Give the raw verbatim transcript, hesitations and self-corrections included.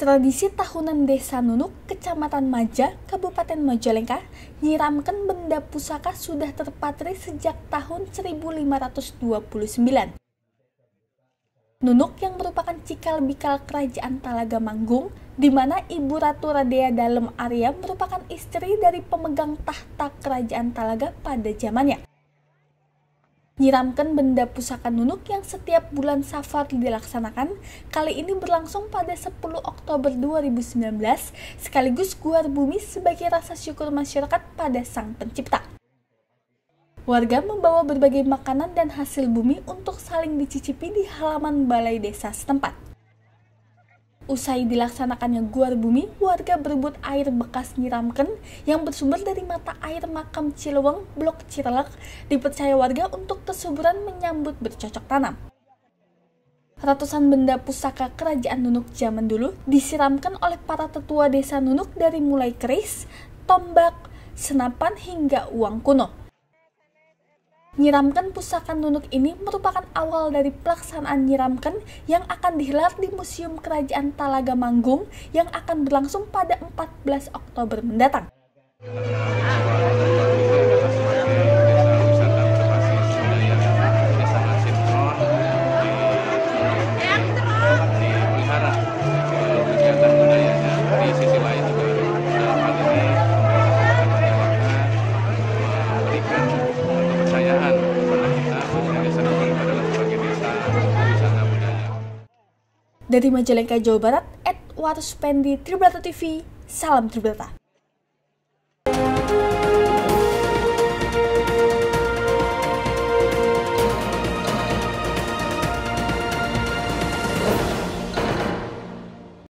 Tradisi tahunan Desa Nunuk, Kecamatan Maja, Kabupaten Majalengka, nyiramkan benda pusaka sudah terpatri sejak tahun seribu lima ratus dua puluh sembilan. Nunuk yang merupakan cikal bakal kerajaan Talaga Manggung, di mana Ibu Ratu Radea Dalem Arya merupakan istri dari pemegang tahta kerajaan Talaga pada zamannya. Nyiramkan benda pusaka Nunuk yang setiap bulan Safar dilaksanakan, kali ini berlangsung pada sepuluh Oktober dua ribu sembilan belas, sekaligus guar bumi sebagai rasa syukur masyarakat pada Sang Pencipta. Warga membawa berbagai makanan dan hasil bumi untuk saling dicicipi di halaman balai desa setempat. Usai dilaksanakannya guar bumi, warga berebut air bekas nyiramken yang bersumber dari mata air makam Cileweng, Blok Cirelek, dipercaya warga untuk kesuburan menyambut bercocok tanam. Ratusan benda pusaka kerajaan Nunuk zaman dulu disiramkan oleh para tetua desa Nunuk dari mulai keris, tombak, senapan hingga uang kuno. Nyiramkan pusaka Nunuk ini merupakan awal dari pelaksanaan nyiramkan yang akan digelar di Museum Kerajaan Talaga Manggung yang akan berlangsung pada empat belas Oktober mendatang. Dari Majalengka, Jawa Barat, Edward Spendi, Tribrata T V, salam Tribrata.